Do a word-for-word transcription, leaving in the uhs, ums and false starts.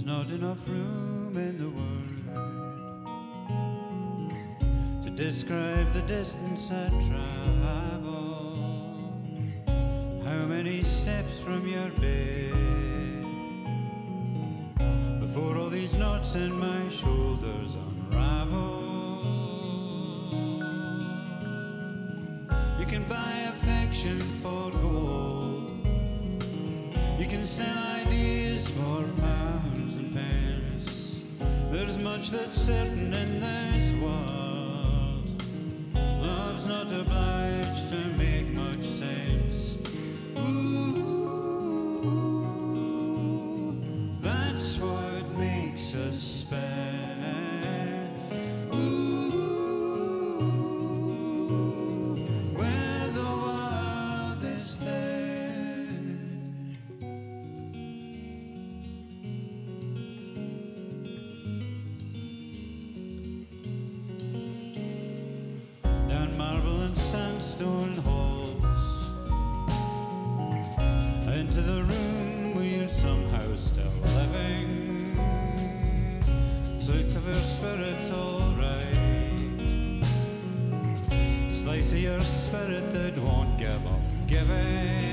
There's not enough room in the world to describe the distance I travel. How many steps from your bed before all these knots in my shoulders unravel? You can buy affection for gold, you can sell ideas for pounds and pence. There's much that's certain in this world. Love's not obliged to make much sense. Ooh, that's what makes us spare. Ooh, where the world is there. Down marble and sandstone halls, into the room where you're somehow still living. Slice of your spirit, alright. Slice of your spirit that won't give up giving.